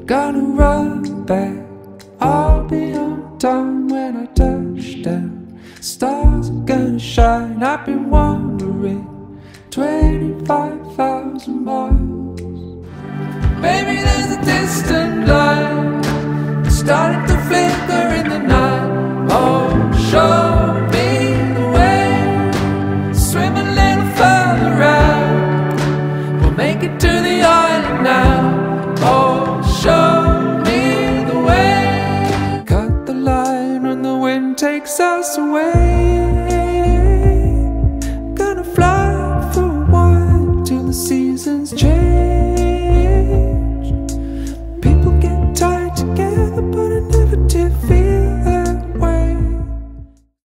gonna run back. I'll be on time when I touch down. Stars are gonna shine. I've been wandering 25,000 miles. Baby, there's a distant light starting to